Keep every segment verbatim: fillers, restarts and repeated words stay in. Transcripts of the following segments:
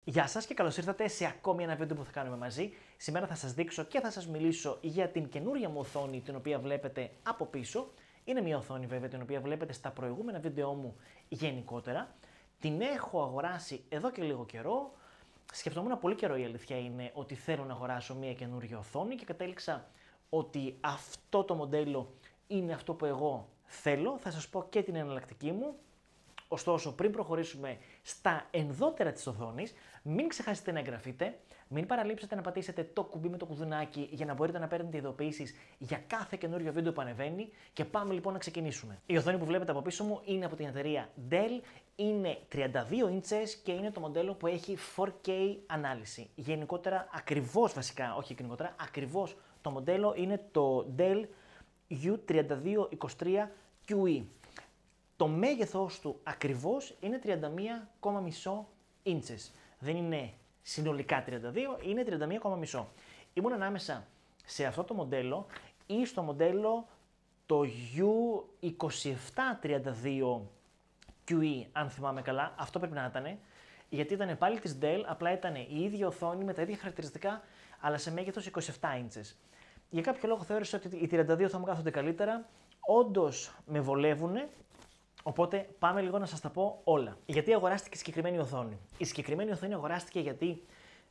Γεια σας και καλώς ήρθατε σε ακόμη ένα βίντεο που θα κάνουμε μαζί. Σήμερα θα σας δείξω και θα σας μιλήσω για την καινούρια μου οθόνη, την οποία βλέπετε από πίσω. Είναι μια οθόνη βέβαια την οποία βλέπετε στα προηγούμενα βίντεό μου γενικότερα. Την έχω αγοράσει εδώ και λίγο καιρό. Σκεφτόμουν πολύ καιρό, η αλήθεια είναι, ότι θέλω να αγοράσω μια καινούργια οθόνη και κατέληξα ότι αυτό το μοντέλο είναι αυτό που εγώ θέλω. Θα σας πω και την εναλλακτική μου. Ωστόσο, πριν προχωρήσουμε στα ενδότερα της οθόνης, μην ξεχάσετε να εγγραφείτε, μην παραλείψετε να πατήσετε το κουμπί με το κουδουνάκι για να μπορείτε να παίρνετε ειδοποιήσεις για κάθε καινούριο βίντεο που ανεβαίνει και πάμε λοιπόν να ξεκινήσουμε. Η οθόνη που βλέπετε από πίσω μου είναι από την εταιρεία Dell, είναι τριάντα δύο ίντσες και είναι το μοντέλο που έχει φορ κέι ανάλυση. Γενικότερα, ακριβώς βασικά, όχι γενικότερα, ακριβώς το μοντέλο είναι το Dell γιου τριάντα δύο είκοσι τρία κιου ι. Το μέγεθος του ακριβώς είναι τριάντα μία κόμμα πέντε ίντσες. Δεν είναι συνολικά τριάντα δύο, είναι τριάντα μία κόμμα πέντε. Ήμουν ανάμεσα σε αυτό το μοντέλο ή στο μοντέλο το γιου είκοσι επτά τριάντα δύο κιου ι, αν θυμάμαι καλά. Αυτό πρέπει να ήταν, γιατί ήταν πάλι της Dell, απλά ήταν η ίδια οθόνη με τα ίδια χαρακτηριστικά, αλλά σε μέγεθος είκοσι επτά ίντσες. Για κάποιο λόγο θεώρησα ότι οι τριάντα δύο θα μου κάθονται καλύτερα. Όντως με βολεύουν. Οπότε πάμε λίγο να σας τα πω όλα. Γιατί αγοράστηκε η συγκεκριμένη οθόνη. Η συγκεκριμένη οθόνη αγοράστηκε γιατί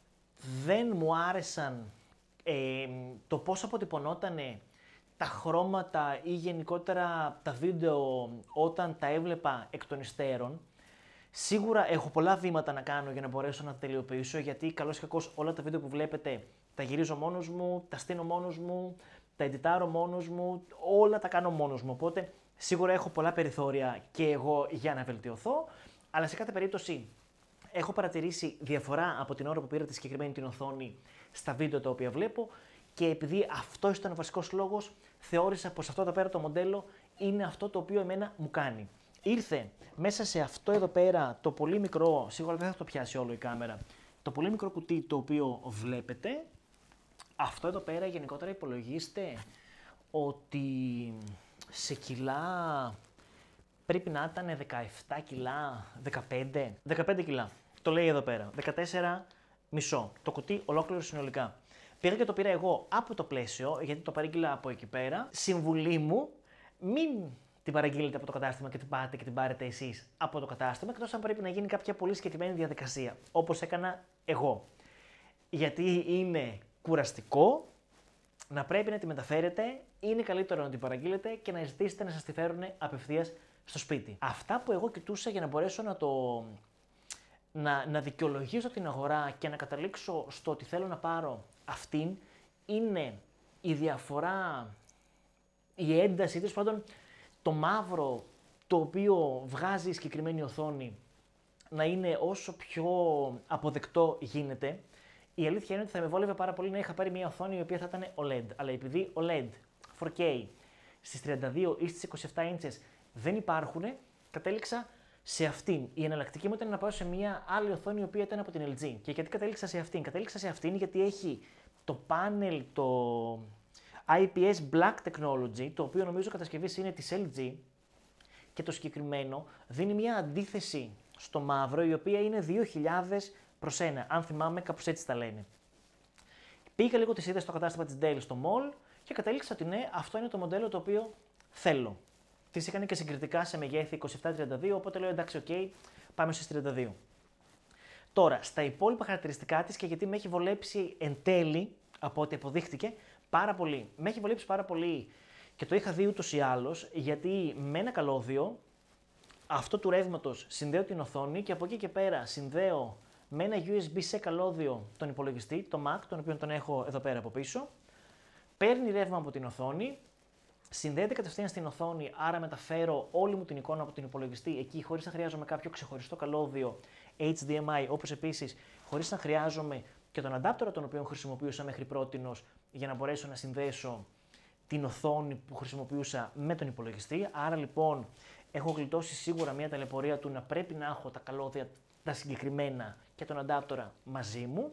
δεν μου άρεσαν ε, το πώς αποτυπωνότανε τα χρώματα ή γενικότερα τα βίντεο όταν τα έβλεπα εκ των υστέρων. Σίγουρα έχω πολλά βήματα να κάνω για να μπορέσω να τα τελειοποιήσω, γιατί καλώς ή κακώς όλα τα βίντεο που βλέπετε τα γυρίζω μόνος μου, τα στείνω μόνος μου, τα εντιτάρω μόνος μου, όλα τα κάνω μόνος μου. Οπότε σίγουρα έχω πολλά περιθώρια και εγώ για να βελτιωθώ, αλλά σε κάθε περίπτωση έχω παρατηρήσει διαφορά από την ώρα που πήρα τη συγκεκριμένη την οθόνη στα βίντεο τα οποία βλέπω και επειδή αυτό ήταν ο βασικός λόγος, θεώρησα πως αυτό εδώ πέρα το μοντέλο είναι αυτό το οποίο εμένα μου κάνει. Ήρθε μέσα σε αυτό εδώ πέρα το πολύ μικρό, σίγουρα δεν θα το πιάσει όλο η κάμερα, το πολύ μικρό κουτί το οποίο βλέπετε. Αυτό εδώ πέρα γενικότερα υπολογίστε ότι σε κιλά πρέπει να ήταν δεκαεπτά κιλά, δεκαπέντε, δεκαπέντε κιλά. Το λέει εδώ πέρα, δεκατέσσερα μισό. Το κουτί ολόκληρο συνολικά. Πήγα και το πήρα εγώ από το πλαίσιο, γιατί το παρήγγειλα από εκεί πέρα. Συμβουλή μου, μην την παραγγείλετε από το κατάστημα και την πάτε και την πάρετε εσείς από το κατάστημα, εκτός αν πρέπει να γίνει κάποια πολύ συγκεκριμένη διαδικασία, όπως έκανα εγώ. Γιατί είναι κουραστικό, να πρέπει να τη μεταφέρετε, είναι καλύτερο να την παραγγείλετε και να ζητήσετε να σας τη φέρουν απευθείας στο σπίτι. Αυτά που εγώ κοιτούσα για να μπορέσω να το... να, να δικαιολογήσω την αγορά και να καταλήξω στο ότι θέλω να πάρω αυτήν, είναι η διαφορά, η ένταση, τέλος πάντων το μαύρο το οποίο βγάζει η συγκεκριμένη οθόνη να είναι όσο πιο αποδεκτό γίνεται. Η αλήθεια είναι ότι θα με βόλευε πάρα πολύ να είχα πάρει μια οθόνη η οποία θα ήταν ο ελ ι ντι. Αλλά επειδή ο ελ ι ντι φορ κέι στις τριάντα δύο ή στις είκοσι επτά ίντσες δεν υπάρχουν, κατέληξα σε αυτήν. Η εναλλακτική μου ήταν να πάω σε μια άλλη οθόνη η οποία ήταν από την ελ τζι. Και γιατί κατέληξα σε αυτήν? Κατέληξα σε αυτήν γιατί έχει το πάνελ, το άι πι ες Black Technology, το οποίο νομίζω κατασκευής είναι της ελ τζι και το συγκεκριμένο δίνει μια αντίθεση στο μαύρο η οποία είναι δύο χιλιάδες προς ένα, αν θυμάμαι, κάπως έτσι τα λένε. Πήγα λίγο τις είδες στο κατάστημα της Dell στο mall και κατέληξα ότι ναι, αυτό είναι το μοντέλο το οποίο θέλω. Τις είχαν και συγκριτικά σε μεγέθη είκοσι επτά τριάντα δύο, οπότε λέω εντάξει, οκ, okay, πάμε στις τριάντα δύο. Τώρα, στα υπόλοιπα χαρακτηριστικά της και γιατί με έχει βολέψει εν τέλει, από ό,τι αποδείχτηκε, πάρα πολύ. Με έχει βολέψει πάρα πολύ και το είχα δει ούτως ή άλλως, γιατί με ένα καλώδιο, αυτό του ρεύματος συνδέω την οθόνη και από εκεί και πέρα συνδέω με ένα γιου ες μπι-C καλώδιο τον υπολογιστή, το Mac, τον οποίο τον έχω εδώ πέρα από πίσω. Παίρνει ρεύμα από την οθόνη, συνδέεται κατευθείαν στην οθόνη, άρα μεταφέρω όλη μου την εικόνα από τον υπολογιστή εκεί χωρίς να χρειάζομαι κάποιο ξεχωριστό καλώδιο έιτς ντι εμ άι, όπως επίσης χωρίς να χρειάζομαι και τον αντάπτορα τον οποίο χρησιμοποιούσα μέχρι πρότινος για να μπορέσω να συνδέσω την οθόνη που χρησιμοποιούσα με τον υπολογιστή. Άρα λοιπόν έχω γλιτώσει σίγουρα μια ταλαιπωρία του να πρέπει να έχω τα καλώδια τα συγκεκριμένα και τον αντάπτορα μαζί μου.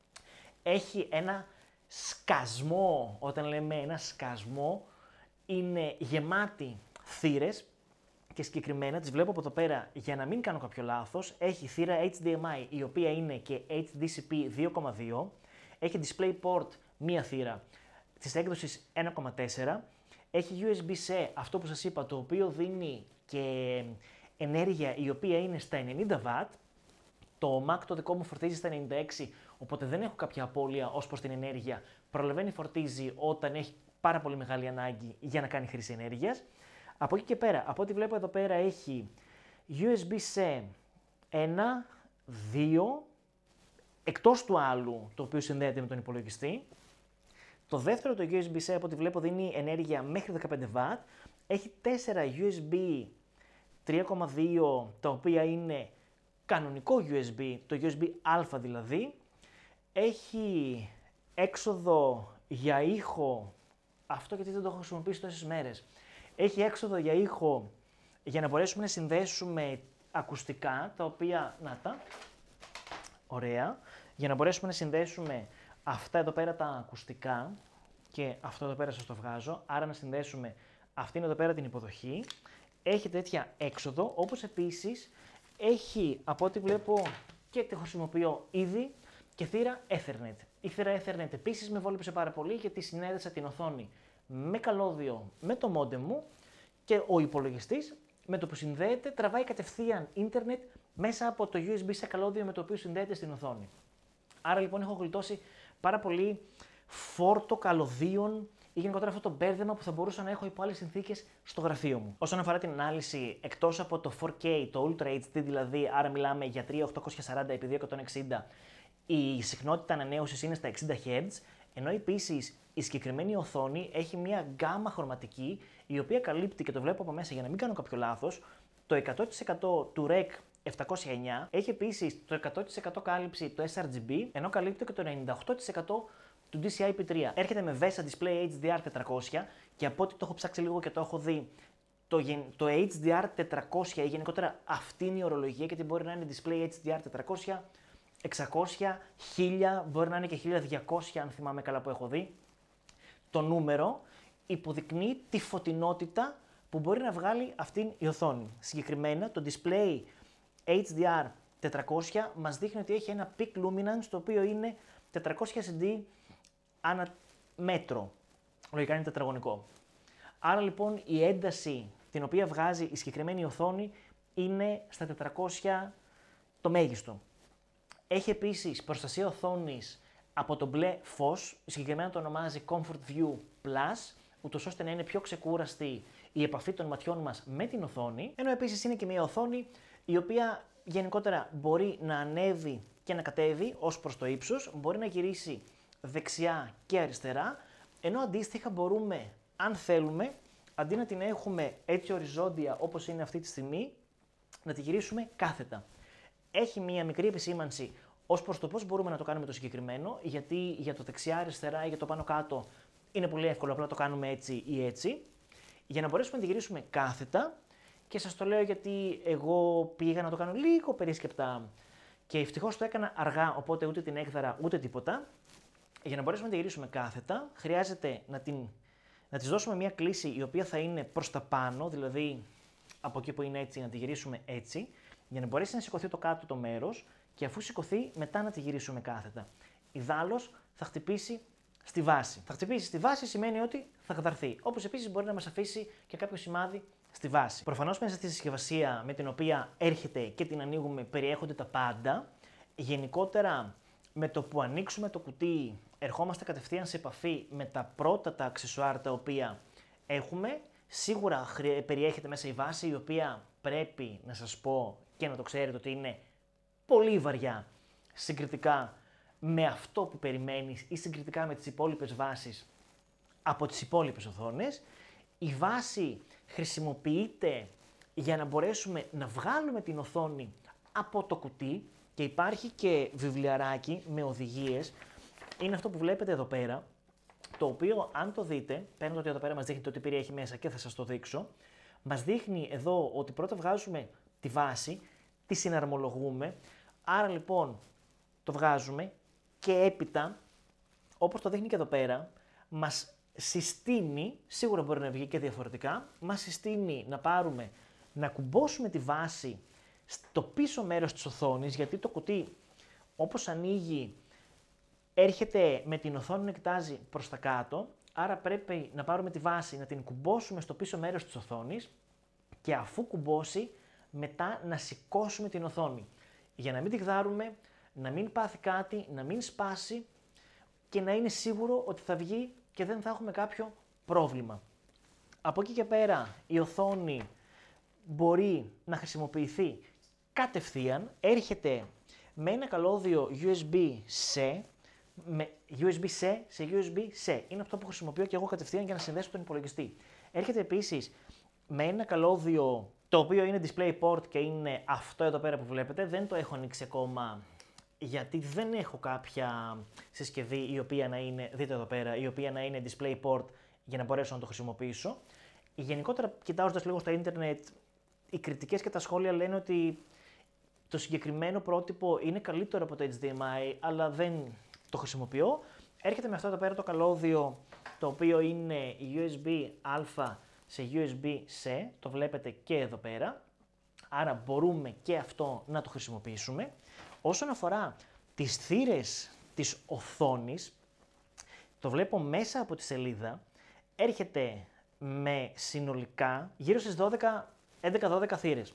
Έχει ένα σκασμό, όταν λέμε ένα σκασμό, είναι γεμάτη θύρες και συγκεκριμένα τις βλέπω από εδώ πέρα για να μην κάνω κάποιο λάθος. Έχει θύρα έιτς ντι εμ άι η οποία είναι και έιτς ντι σι πι δύο κόμμα δύο. Έχει DisplayPort μία θύρα της έκδοσης ένα κόμμα τέσσερα. Έχει γιου ες μπι-C, αυτό που σας είπα, το οποίο δίνει και ενέργεια η οποία είναι στα ενενήντα βατ. Το Mac το δικό μου φορτίζει στα ενενήντα έξι, οπότε δεν έχω κάποια απώλεια ως προς την ενέργεια. Προλαβαίνει φορτίζει όταν έχει πάρα πολύ μεγάλη ανάγκη για να κάνει χρήση ενέργειας. Από εκεί και πέρα, από ό,τι βλέπω εδώ πέρα έχει γιου ες μπι-C ένα, δύο, εκτός του άλλου, το οποίο συνδέεται με τον υπολογιστή. Το δεύτερο, το γιου ες μπι-C, από ό,τι βλέπω δίνει ενέργεια μέχρι δεκαπέντε βατ. Έχει τέσσερα γιου ες μπι τρία κόμμα δύο, τα οποία είναι κανονικό γιου ες μπι, το γιου ες μπι-A δηλαδή. Έχει έξοδο για ήχο, αυτό γιατί δεν το έχω χρησιμοποιήσει τόσες μέρες. Έχει έξοδο για ήχο για να μπορέσουμε να συνδέσουμε ακουστικά, τα οποία, να τα, ωραία, για να μπορέσουμε να συνδέσουμε αυτά εδώ πέρα τα ακουστικά και αυτό εδώ πέρα σας το βγάζω, άρα να συνδέσουμε αυτήν εδώ πέρα την υποδοχή. Έχει τέτοια έξοδο, όπως επίσης έχει, από ό,τι βλέπω και τη χρησιμοποιώ ήδη, και θύρα Ethernet. Η θύρα Ethernet επίσης με βόλεψε πάρα πολύ γιατί συνέδεσα την οθόνη με καλώδιο με το modem μου και ο υπολογιστής με το που συνδέεται τραβάει κατευθείαν ίντερνετ μέσα από το γιου ες μπι σε καλώδιο με το οποίο συνδέεται στην οθόνη. Άρα λοιπόν έχω γλιτώσει πάρα πολύ φόρτο καλωδίων ή γενικότερα αυτό το μπέρδεμα που θα μπορούσα να έχω υπό άλλες συνθήκες στο γραφείο μου. Όσον αφορά την ανάλυση, εκτός από το φορ κέι, το Ultra έιτς ντι δηλαδή, άρα μιλάμε για τρία χιλιάδες οκτακόσια σαράντα επί διακόσια εξήντα, η συχνότητα ανανέωσης είναι στα εξήντα χερτζ, ενώ επίσης η συγκεκριμένη οθόνη έχει μια γκάμα χρωματική η οποία καλύπτει, και το βλέπω από μέσα για να μην κάνω κάποιο λάθος, το εκατό τοις εκατό του ρεκ επτακόσια εννιά, έχει επίσης το εκατό τοις εκατό κάλυψη το ες αρ τζι μπι, ενώ καλύπτει και το ενενήντα οκτώ τοις εκατό του ντι σι άι πι τρία. Έρχεται με VESA Display έιτς ντι αρ τετρακόσια και από ό,τι το έχω ψάξει λίγο και το έχω δει, το, το έιτς ντι αρ τετρακόσια ή γενικότερα αυτή είναι η ορολογία, γιατί μπορεί να είναι Display έιτς ντι αρ τετρακόσια, εξακόσια, χίλια, μπορεί να είναι και χίλια διακόσια αν θυμάμαι καλά που έχω δει. Το νούμερο υποδεικνύει τη φωτεινότητα που μπορεί να βγάλει αυτή η οθόνη. Συγκεκριμένα το Display έιτς ντι αρ τετρακόσια μας δείχνει ότι έχει ένα peak luminance το οποίο είναι τετρακόσια νιτ ανά μέτρο. Λογικά είναι τετραγωνικό. Άρα λοιπόν η ένταση την οποία βγάζει η συγκεκριμένη οθόνη είναι στα τετρακόσια το μέγιστο. Έχει επίσης προστασία οθόνης από το μπλε φως, συγκεκριμένα το ονομάζει Comfort View Plus, ούτως ώστε να είναι πιο ξεκούραστη η επαφή των ματιών μας με την οθόνη, ενώ επίσης είναι και μια οθόνη η οποία γενικότερα μπορεί να ανέβει και να κατέβει ως προς το ύψος, μπορεί να γυρίσει δεξιά και αριστερά, ενώ αντίστοιχα μπορούμε, αν θέλουμε, αντί να την έχουμε έτσι οριζόντια όπως είναι αυτή τη στιγμή, να τη γυρίσουμε κάθετα. Έχει μία μικρή επισήμανση ως προς το πώς μπορούμε να το κάνουμε το συγκεκριμένο, γιατί για το δεξιά-αριστερά ή για το πάνω-κάτω είναι πολύ εύκολο, απλά το κάνουμε έτσι ή έτσι. Για να μπορέσουμε να τη γυρίσουμε κάθετα, και σας το λέω γιατί εγώ πήγα να το κάνω λίγο περίσκεπτα και ευτυχώς το έκανα αργά, οπότε ούτε την έκδαρα ούτε τίποτα. Για να μπορέσουμε να τη γυρίσουμε κάθετα, χρειάζεται να, την, να της δώσουμε μια κλίση η οποία θα είναι προς τα πάνω, δηλαδή από εκεί που είναι έτσι να τη γυρίσουμε έτσι, για να μπορέσει να σηκωθεί το κάτω το μέρος και αφού σηκωθεί μετά να τη γυρίσουμε κάθετα. Ιδάλλως θα χτυπήσει στη βάση. Θα χτυπήσει στη βάση σημαίνει ότι θα καταρθεί. Όπως επίσης μπορεί να μας αφήσει και κάποιο σημάδι στη βάση. Προφανώς μέσα στη συσκευασία με την οποία έρχεται και την ανοίγουμε περιέχονται τα πάντα. Γενικότερα με το που ανοίξουμε το κουτί ερχόμαστε κατευθείαν σε επαφή με τα πρώτα τα αξεσουάρ τα οποία έχουμε. Σίγουρα περιέχεται μέσα η βάση η οποία πρέπει να σας πω και να το ξέρετε ότι είναι πολύ βαριά συγκριτικά με αυτό που περιμένεις ή συγκριτικά με τις υπόλοιπες βάσεις από τις υπόλοιπες οθόνες. Η βάση χρησιμοποιείται για να μπορέσουμε να βγάλουμε την οθόνη από το κουτί και υπάρχει και βιβλιαράκι με οδηγίες. Είναι αυτό που βλέπετε εδώ πέρα, το οποίο αν το δείτε, παίρνω ότι εδώ πέρα μας δείχνει το τι περιέχει μέσα και θα σας το δείξω, μας δείχνει εδώ ότι πρώτα βγάζουμε τη βάση, τη συναρμολογούμε, άρα λοιπόν το βγάζουμε και έπειτα, όπως το δείχνει και εδώ πέρα, μας συστήνει, σίγουρα μπορεί να βγει και διαφορετικά, μας συστήνει να πάρουμε να κουμπώσουμε τη βάση στο πίσω μέρος της οθόνης, γιατί το κουτί όπως ανοίγει έρχεται με την οθόνη να κοιτάζει προς τα κάτω, άρα πρέπει να πάρουμε τη βάση, να την κουμπώσουμε στο πίσω μέρος της οθόνης και αφού κουμπώσει, μετά να σηκώσουμε την οθόνη. Για να μην τη γδάρουμε, να μην πάθει κάτι, να μην σπάσει και να είναι σίγουρο ότι θα βγει και δεν θα έχουμε κάποιο πρόβλημα. Από εκεί και πέρα η οθόνη μπορεί να χρησιμοποιηθεί κατευθείαν, έρχεται με ένα καλώδιο γιου ες μπι-C, με γιου ες μπι-C σε γιου ες μπι-C. Είναι αυτό που χρησιμοποιώ και εγώ κατευθείαν για να συνδέσω τον υπολογιστή. Έρχεται επίσης με ένα καλώδιο το οποίο είναι DisplayPort και είναι αυτό εδώ πέρα που βλέπετε. Δεν το έχω ανοίξει ακόμα γιατί δεν έχω κάποια συσκευή η οποία να είναι, δείτε εδώ πέρα, η οποία να είναι DisplayPort για να μπορέσω να το χρησιμοποιήσω. Γενικότερα, κοιτάζοντας λίγο στο ίντερνετ, οι κριτικές και τα σχόλια λένε ότι το συγκεκριμένο πρότυπο είναι καλύτερο από το έιτς ντι εμ άι, αλλά δεν το χρησιμοποιώ. Έρχεται με αυτό εδώ πέρα το καλώδιο, το οποίο είναι γιου ες μπι-A σε γιου ες μπι-C, το βλέπετε και εδώ πέρα, άρα μπορούμε και αυτό να το χρησιμοποιήσουμε. Όσον αφορά τις θύρες της οθόνης, το βλέπω μέσα από τη σελίδα, έρχεται με συνολικά γύρω στις έντεκα δώδεκα θύρες.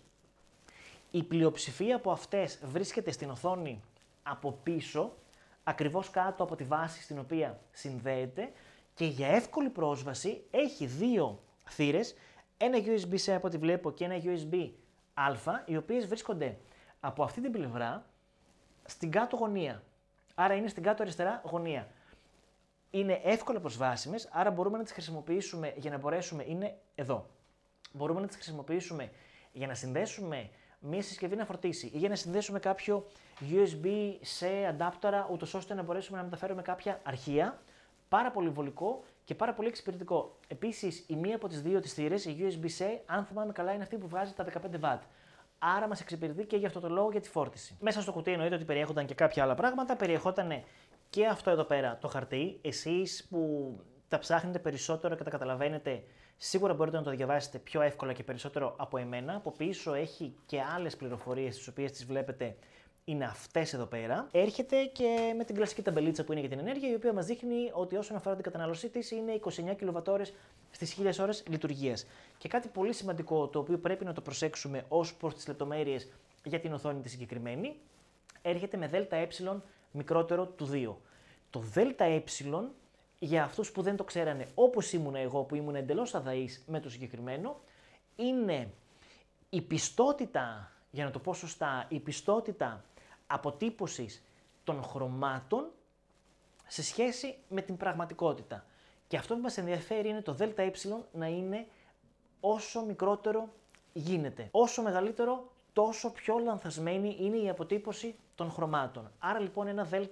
Η πλειοψηφία από αυτές βρίσκεται στην οθόνη από πίσω, ακριβώς κάτω από τη βάση στην οποία συνδέεται και για εύκολη πρόσβαση έχει δύο θύρες, ένα γιου ες μπι-C από ό,τι βλέπω και ένα γιου ες μπι-A, οι οποίες βρίσκονται από αυτή την πλευρά στην κάτω γωνία. Άρα είναι στην κάτω αριστερά γωνία. Είναι εύκολα προσβάσιμες, άρα μπορούμε να τις χρησιμοποιήσουμε για να μπορέσουμε, είναι εδώ. Μπορούμε να τις χρησιμοποιήσουμε για να συνδέσουμε μία συσκευή να φορτίσει ή για να συνδέσουμε κάποιο γιου ες μπι-C αντάπτορα, ούτως ώστε να μπορέσουμε να μεταφέρουμε κάποια αρχεία. Πάρα πολύ βολικό και πάρα πολύ εξυπηρετικό. Επίσης, η μία από τις δύο τις θύρες, η γιου ες μπι-C, αν θυμάμαι καλά, είναι αυτή που βγάζει τα δεκαπέντε βατ. Άρα μας εξυπηρετεί και για αυτό το λόγο για τη φόρτιση. Μέσα στο κουτί εννοείται ότι περιέχονταν και κάποια άλλα πράγματα. Περιεχόταν και αυτό εδώ πέρα το χαρτί. Εσείς που τα ψάχνετε περισσότερο και τα καταλαβαίνετε, σίγουρα μπορείτε να το διαβάσετε πιο εύκολα και περισσότερο από εμένα. Από πίσω έχει και άλλες πληροφορίες, τις οποίες τις βλέπετε. Είναι αυτές εδώ πέρα. Έρχεται και με την κλασική ταμπελίτσα που είναι για την ενέργεια, η οποία μας δείχνει ότι όσον αφορά την κατανάλωσή της είναι είκοσι εννέα κιλοβατ-ώρες στις χίλιες ώρες λειτουργίας. Και κάτι πολύ σημαντικό, το οποίο πρέπει να το προσέξουμε ως προς τις λεπτομέρειες για την οθόνη τη συγκεκριμένη, έρχεται με ΔΕ μικρότερο του δύο. Το ΔΕ, για αυτούς που δεν το ξέρανε, όπως ήμουν εγώ που ήμουν εντελώς αδαής με το συγκεκριμένο, είναι η πιστότητα, για να το πω σωστά, η πιστότητα αποτύπωσης των χρωμάτων σε σχέση με την πραγματικότητα. Και αυτό που μας ενδιαφέρει είναι το ΔΕ να είναι όσο μικρότερο γίνεται. Όσο μεγαλύτερο, τόσο πιο λανθασμένη είναι η αποτύπωση των χρωμάτων. Άρα λοιπόν ένα ΔΕ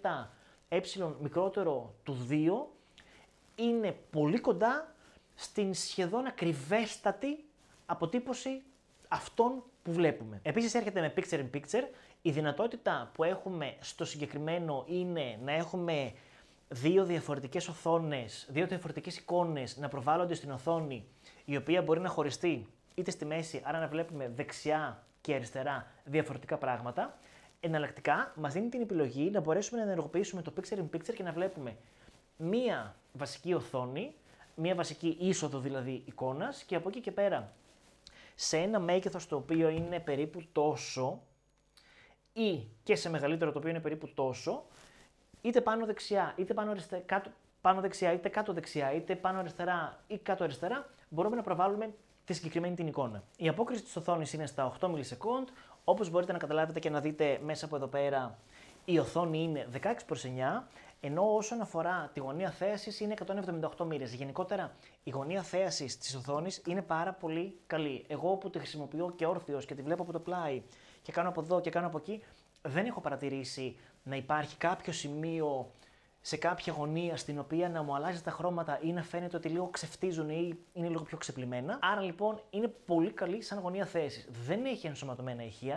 μικρότερο του δύο είναι πολύ κοντά στην σχεδόν ακριβέστατη αποτύπωση αυτών που βλέπουμε. Επίσης έρχεται με Picture in Picture. Η δυνατότητα που έχουμε στο συγκεκριμένο είναι να έχουμε δύο διαφορετικές οθόνες, δύο διαφορετικές εικόνες να προβάλλονται στην οθόνη, η οποία μπορεί να χωριστεί είτε στη μέση, άρα να βλέπουμε δεξιά και αριστερά διαφορετικά πράγματα. Εναλλακτικά μας δίνει την επιλογή να μπορέσουμε να ενεργοποιήσουμε το Picture in Picture και να βλέπουμε μία βασική οθόνη, μία βασική είσοδο δηλαδή εικόνας και από εκεί και πέρα σε ένα μέγεθος το οποίο είναι περίπου τόσο ή και σε μεγαλύτερο το οποίο είναι περίπου τόσο, είτε πάνω δεξιά, είτε πάνω, αριστε... κάτω... πάνω δεξιά, είτε κάτω δεξιά, είτε πάνω αριστερά ή κάτω αριστερά, μπορούμε να προβάλλουμε τη συγκεκριμένη την εικόνα. Η απόκριση της οθόνης είναι στα οκτώ μιλισεκόντ, όπως μπορείτε να καταλάβετε και να δείτε μέσα από εδώ πέρα, η οθόνη είναι δεκαέξι προς εννιά, ενώ όσον αφορά τη γωνία θέασης είναι εκατόν εβδομήντα οκτώ μοίρες. Γενικότερα, η γωνία θέασης της οθόνης είναι πάρα πολύ καλή. Εγώ που τη χρησιμοποιώ και όρθιος και τη βλέπω από το πλάι και κάνω από εδώ και κάνω από εκεί, δεν έχω παρατηρήσει να υπάρχει κάποιο σημείο σε κάποια γωνία στην οποία να μου αλλάζει τα χρώματα ή να φαίνεται ότι λίγο ξεφτίζουν ή είναι λίγο πιο ξεπλημμένα. Άρα λοιπόν είναι πολύ καλή σαν γωνία θέασης. Δεν έχει ενσωματωμένα ηχεία,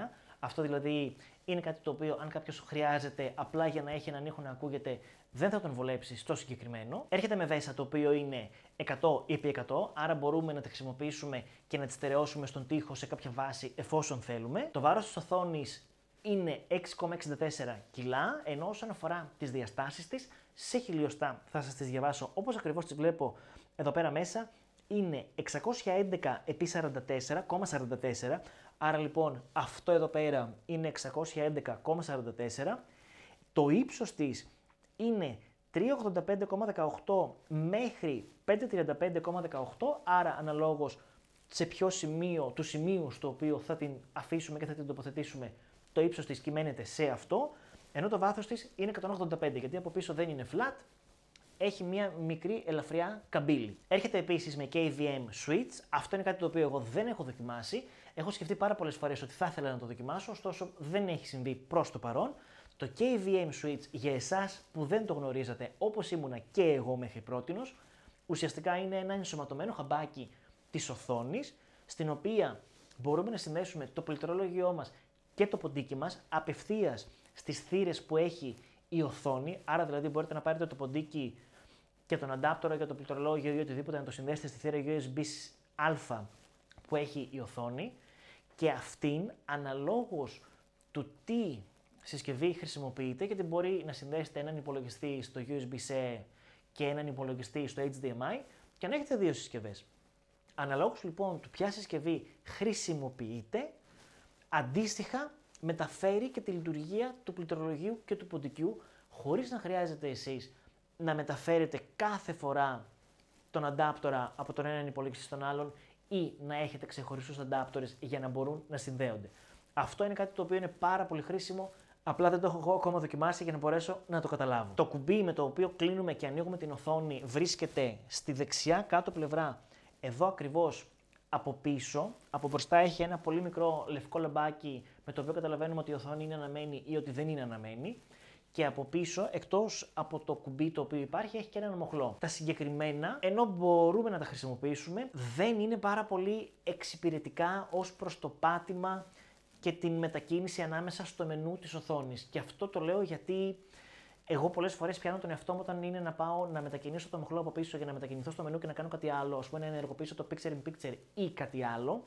Αυτό δηλαδή είναι κάτι το οποίο, αν κάποιος χρειάζεται απλά για να έχει έναν ήχο να ακούγεται, δεν θα τον βολέψει στο συγκεκριμένο. Έρχεται με βέσα το οποίο είναι εκατό επί εκατό, άρα μπορούμε να τη χρησιμοποιήσουμε και να τη στερεώσουμε στον τοίχο σε κάποια βάση εφόσον θέλουμε. Το βάρος της οθόνης είναι έξι κόμμα εξήντα τέσσερα κιλά, ενώ όσον αφορά τις διαστάσεις της, σε χιλιοστά θα σας τις διαβάσω όπως ακριβώς τις βλέπω εδώ πέρα μέσα, είναι εξακόσια έντεκα επί σαράντα τέσσερα κόμμα σαράντα τέσσερα, άρα λοιπόν αυτό εδώ πέρα είναι εξακόσια έντεκα κόμμα σαράντα τέσσερα, το ύψος της είναι τριακόσια ογδόντα πέντε κόμμα δεκαοκτώ μέχρι πεντακόσια τριάντα πέντε κόμμα δεκαοκτώ, άρα αναλόγως σε ποιο σημείο, του σημείου στο οποίο θα την αφήσουμε και θα την τοποθετήσουμε, το ύψος της κυμαίνεται σε αυτό, ενώ το βάθος της είναι εκατόν ογδόντα πέντε, γιατί από πίσω δεν είναι flat, έχει μια μικρή ελαφριά καμπύλη. Έρχεται επίσης με κέι βι εμ switch, αυτό είναι κάτι το οποίο εγώ δεν έχω δοκιμάσει, έχω σκεφτεί πάρα πολλές φορές ότι θα ήθελα να το δοκιμάσω, ωστόσο δεν έχει συμβεί προς το παρόν. Το κέι βι εμ switch για εσάς που δεν το γνωρίζατε όπως ήμουνα και εγώ μέχρι πρότινος, ουσιαστικά είναι ένα ενσωματωμένο χαμπάκι της οθόνης, στην οποία μπορούμε να συνδέσουμε το πληκτρολόγιό μας και το ποντίκι μας απευθείας στις θύρες που έχει η οθόνη, άρα δηλαδή μπορείτε να πάρετε το ποντίκι και τον αντάπτορα για το πληκτρολόγιο ή οτιδήποτε να το συνδέσετε στη θύρα γιου ες μπι-A που έχει η οθόνη και αυτήν αναλόγως του τι συσκευή χρησιμοποιείτε, γιατί μπορεί να συνδέσετε έναν υπολογιστή στο γιου ες μπι-C και έναν υπολογιστή στο έιτς ντι εμ άι και να έχετε δύο συσκευές. Αναλόγως λοιπόν του ποια συσκευή χρησιμοποιείτε, αντίστοιχα μεταφέρει και τη λειτουργία του πληκτρολογίου και του ποντικού, χωρίς να χρειάζεται εσείς να μεταφέρετε κάθε φορά τον αντάπτορα από τον έναν υπολογιστή στον άλλον ή να έχετε ξεχωριστούς αντάπτορες για να μπορούν να συνδέονται. Αυτό είναι κάτι το οποίο είναι πάρα πολύ χρήσιμο, απλά δεν το έχω εγώ ακόμα δοκιμάσει για να μπορέσω να το καταλάβω. Το κουμπί με το οποίο κλείνουμε και ανοίγουμε την οθόνη βρίσκεται στη δεξιά κάτω πλευρά, εδώ ακριβώς από πίσω. Από μπροστά έχει ένα πολύ μικρό λευκό λαμπάκι με το οποίο καταλαβαίνουμε ότι η οθόνη είναι αναμένη ή ότι δεν είναι αναμένη. Και από πίσω, εκτός από το κουμπί το οποίο υπάρχει, έχει και έναν μοχλό. Τα συγκεκριμένα, ενώ μπορούμε να τα χρησιμοποιήσουμε, δεν είναι πάρα πολύ εξυπηρετικά ως προς το πάτημα και την μετακίνηση ανάμεσα στο μενού της οθόνης. Και αυτό το λέω γιατί εγώ πολλές φορές πιάνω τον εαυτό μου όταν είναι να πάω να μετακινήσω το μοχλό από πίσω για να μετακινηθώ στο μενού και να κάνω κάτι άλλο, ας πούμε να ενεργοποιήσω το picture in picture ή κάτι άλλο.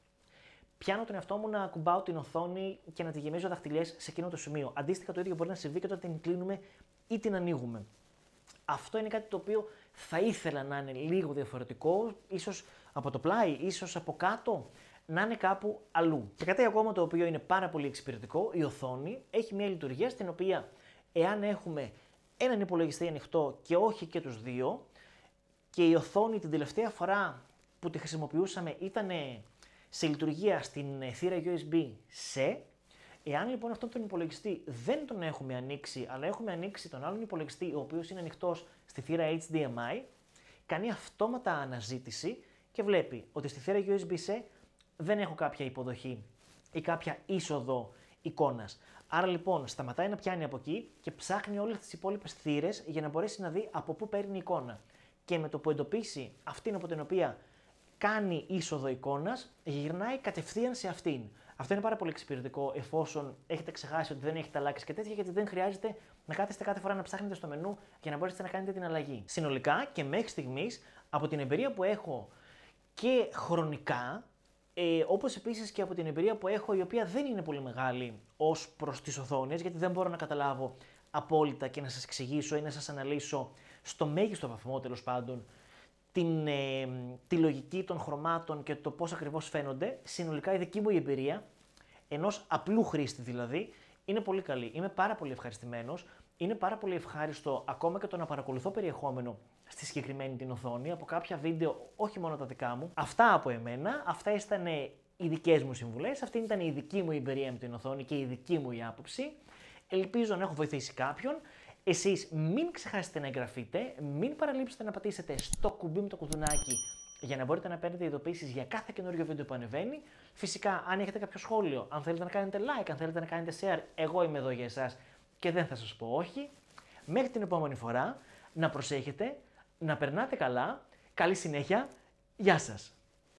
Πιάνω τον εαυτό μου να κουμπάω την οθόνη και να τη γεμίζω δαχτυλιές σε εκείνο το σημείο. Αντίστοιχα, το ίδιο μπορεί να συμβεί και όταν την κλείνουμε ή την ανοίγουμε. Αυτό είναι κάτι το οποίο θα ήθελα να είναι λίγο διαφορετικό, ίσως από το πλάι, ίσως από κάτω, να είναι κάπου αλλού. Και κάτι ακόμα το οποίο είναι πάρα πολύ εξυπηρετικό, η οθόνη έχει μια λειτουργία στην οποία, εάν έχουμε έναν υπολογιστή ανοιχτό και όχι και τους δύο, και η οθόνη την τελευταία φορά που τη χρησιμοποιούσαμε ήταν σε λειτουργία στην θύρα γιου ες μπι-C, εάν λοιπόν αυτόν τον υπολογιστή δεν τον έχουμε ανοίξει, αλλά έχουμε ανοίξει τον άλλον υπολογιστή, ο οποίος είναι ανοιχτός στη θύρα έιτς ντι εμ άι, κάνει αυτόματα αναζήτηση και βλέπει ότι στη θύρα γιου ες μπι-C δεν έχω κάποια υποδοχή ή κάποια είσοδο εικόνας. Άρα λοιπόν σταματάει να πιάνει από εκεί και ψάχνει όλες τις υπόλοιπες θύρες για να μπορέσει να δει από πού παίρνει εικόνα. Και με το που εντοπίσει αυτήν από την οποία κάνει είσοδο εικόνας, γυρνάει κατευθείαν σε αυτήν. Αυτό είναι πάρα πολύ εξυπηρετικό εφόσον έχετε ξεχάσει ότι δεν έχετε αλλάξει και τέτοια, γιατί δεν χρειάζεται να κάθεστε κάθε φορά να ψάχνετε στο μενού για να μπορέσετε να κάνετε την αλλαγή. Συνολικά και μέχρι στιγμής, από την εμπειρία που έχω και χρονικά, ε, όπως επίσης και από την εμπειρία που έχω, η οποία δεν είναι πολύ μεγάλη ως προς τις οθόνες, γιατί δεν μπορώ να καταλάβω απόλυτα και να σας εξηγήσω ή να σας αναλύσω στο μέγιστο βαθμό τέλος πάντων την, ε, τη λογική των χρωμάτων και το πώς ακριβώς φαίνονται, συνολικά η δική μου η εμπειρία, ενός απλού χρήστη δηλαδή, είναι πολύ καλή. Είμαι πάρα πολύ ευχαριστημένος, είναι πάρα πολύ ευχάριστο ακόμα και το να παρακολουθώ περιεχόμενο στη συγκεκριμένη την οθόνη, από κάποια βίντεο, όχι μόνο τα δικά μου. Αυτά από εμένα, αυτά ήταν οι δικές μου συμβουλές, αυτή ήταν η δική μου εμπειρία με την οθόνη και η δική μου η άποψη. Ελπίζω να έχω βοηθήσει κάποιον. Εσείς μην ξεχάσετε να εγγραφείτε, μην παραλείψετε να πατήσετε στο κουμπί με το κουδουνάκι για να μπορείτε να παίρνετε ειδοποιήσεις για κάθε καινούριο βίντεο που ανεβαίνει. Φυσικά, αν έχετε κάποιο σχόλιο, αν θέλετε να κάνετε like, αν θέλετε να κάνετε share, εγώ είμαι εδώ για εσάς και δεν θα σας πω όχι. Μέχρι την επόμενη φορά, να προσέχετε, να περνάτε καλά, καλή συνέχεια, γεια σας!